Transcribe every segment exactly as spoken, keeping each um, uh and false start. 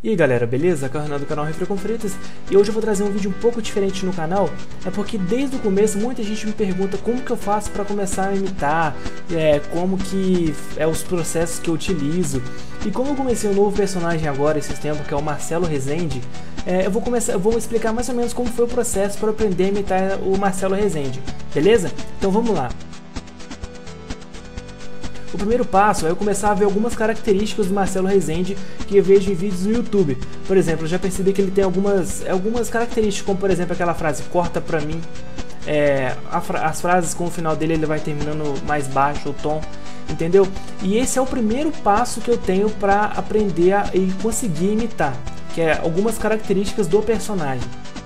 E aí galera, beleza? Aqui é o Renan do canal Refri com Fritas e hoje eu vou trazer um vídeo um pouco diferente no canal. É porque desde o começo muita gente me pergunta como que eu faço para começar a imitar, é, como que é os processos que eu utilizo. E como eu comecei um novo personagem agora esses tempos, que é o Marcelo Rezende, é, eu, vou começar, eu vou explicar mais ou menos como foi o processo para aprender a imitar o Marcelo Rezende, beleza? Então vamos lá. O primeiro passo é eu começar a ver algumas características do Marcelo Rezende que eu vejo em vídeos no YouTube. Por exemplo, eu já percebi que ele tem algumas, algumas características, como por exemplo aquela frase, corta pra mim. É, fra as frases com o final dele ele vai terminando mais baixo o tom, entendeu? E esse é o primeiro passo que eu tenho para aprender a, e conseguir imitar, que é algumas características do personagem.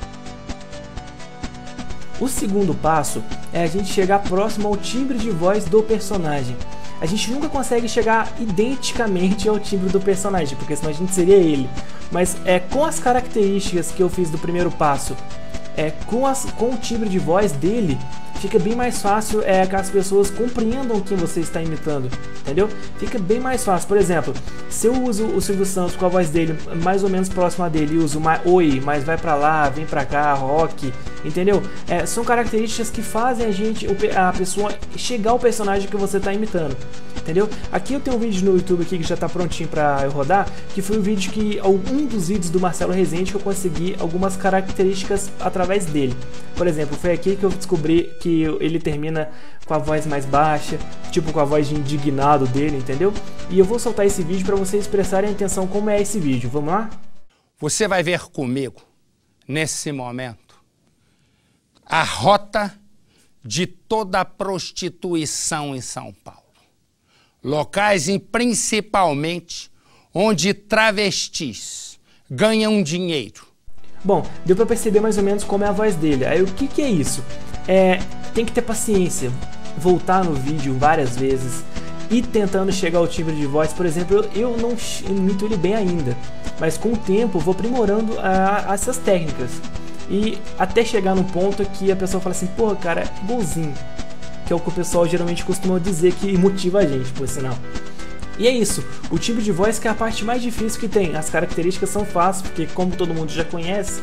O segundo passo é a gente chegar próximo ao timbre de voz do personagem. A gente nunca consegue chegar identicamente ao timbre do personagem, porque senão a gente seria ele. Mas é com as características que eu fiz do primeiro passo, é com, as, com o timbre de voz dele, fica bem mais fácil é, que as pessoas compreendam quem você está imitando, entendeu? Fica bem mais fácil. Por exemplo, se eu uso o Silvio Santos com a voz dele mais ou menos próxima dele, e uso uma, oi, mas vai pra lá, vem pra cá, rock, entendeu? É, são características que fazem a gente, a pessoa chegar ao personagem que você está imitando, entendeu? Aqui eu tenho um vídeo no YouTube aqui que já está prontinho para eu rodar, que foi um vídeo que, um dos vídeos do Marcelo Rezende que eu consegui algumas características através dele. Por exemplo, foi aqui que eu descobri que ele termina com a voz mais baixa, tipo com a voz de indignado dele, entendeu? E eu vou soltar esse vídeo para vocês prestarem atenção como é esse vídeo. Vamos lá? Você vai ver comigo, nesse momento, a rota de toda a prostituição em São Paulo. Locais em principalmente onde travestis ganham dinheiro. Bom, deu pra perceber mais ou menos como é a voz dele. Aí o que que é isso? É, tem que ter paciência, voltar no vídeo várias vezes e tentando chegar ao timbre de voz. Por exemplo, eu, eu não imito ele bem ainda, mas com o tempo eu vou aprimorando a, a essas técnicas. E até chegar num ponto que a pessoa fala assim, porra cara, é igualzinho. Que é o que o pessoal geralmente costuma dizer que motiva a gente, por sinal. E é isso, o timbre de voz que é a parte mais difícil que tem. As características são fáceis, porque como todo mundo já conhece,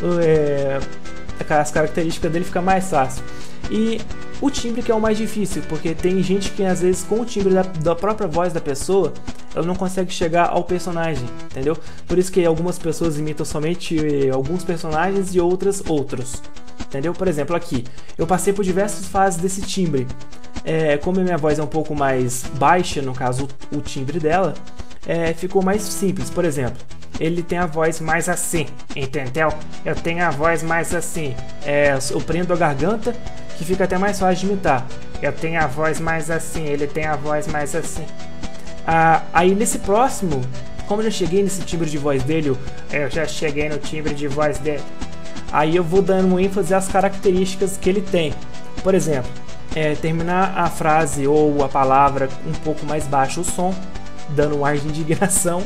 é, as características dele fica mais fácil. E o timbre que é o mais difícil, porque tem gente que às vezes com o timbre da, da própria voz da pessoa, ela não consegue chegar ao personagem, entendeu? Por isso que algumas pessoas imitam somente eh, alguns personagens e outras outros, entendeu? Por exemplo, aqui, eu passei por diversas fases desse timbre. É, como a minha voz é um pouco mais baixa, no caso o, o timbre dela, é, ficou mais simples. Por exemplo, ele tem a voz mais assim, entendeu? Eu tenho a voz mais assim, é, eu prendo a garganta, que fica até mais fácil de imitar. Eu tenho a voz mais assim, ele tem a voz mais assim. Ah, aí nesse próximo, como eu já cheguei nesse timbre de voz dele, eu já cheguei no timbre de voz dele, aí eu vou dando ênfase às características que ele tem. Por exemplo, é, terminar a frase ou a palavra um pouco mais baixo o som, dando um ar de indignação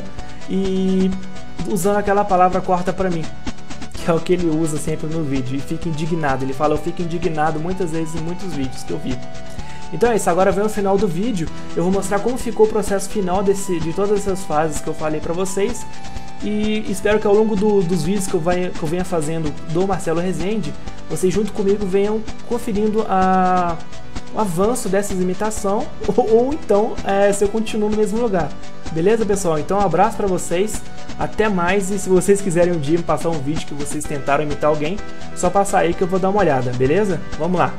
e usando aquela palavra corta pra mim, que é o que ele usa sempre no vídeo, e fica indignado. Ele fala eu fico indignado muitas vezes em muitos vídeos que eu vi. Então é isso, agora vem o final do vídeo, eu vou mostrar como ficou o processo final desse, de todas essas fases que eu falei pra vocês. E espero que ao longo do, dos vídeos que eu, vai, que eu venha fazendo do Marcelo Rezende, vocês junto comigo venham conferindo a, o avanço dessas imitações, ou, ou então é, se eu continuo no mesmo lugar. Beleza, pessoal? Então um abraço pra vocês, até mais, e se vocês quiserem um dia me passar um vídeo que vocês tentaram imitar alguém, só passar aí que eu vou dar uma olhada, beleza? Vamos lá!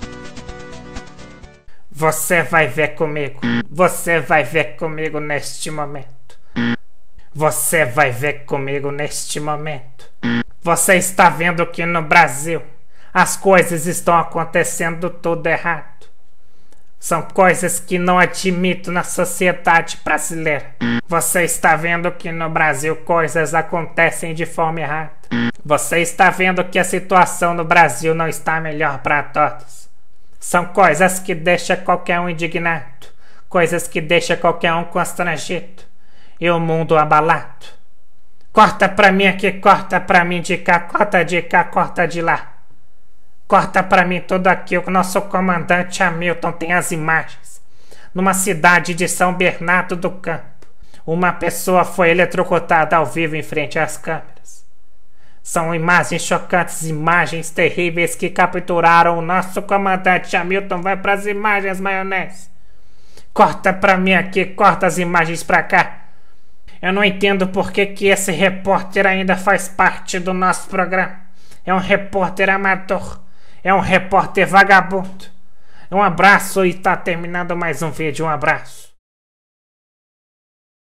Você vai ver comigo, você vai ver comigo neste momento. Você vai ver comigo neste momento. Você está vendo que no Brasil as coisas estão acontecendo tudo errado. São coisas que não admito na sociedade brasileira. Você está vendo que no Brasil coisas acontecem de forma errada. Você está vendo que a situação no Brasil não está melhor para todos. São coisas que deixam qualquer um indignado, coisas que deixam qualquer um constrangido e o mundo abalado. Corta pra mim aqui, corta pra mim de cá, corta de cá, corta de lá. Corta pra mim tudo aqui, o nosso comandante Hamilton tem as imagens. Numa cidade de São Bernardo do Campo, Uma pessoa foi eletrocutada ao vivo em frente às câmeras. São imagens chocantes, imagens terríveis que capturaram o nosso comandante. Hamilton, vai para as imagens, maionese. Corta pra mim aqui, corta as imagens pra cá. Eu não entendo por que que esse repórter ainda faz parte do nosso programa. É um repórter amador. É um repórter vagabundo. Um abraço e tá terminando mais um vídeo. Um abraço.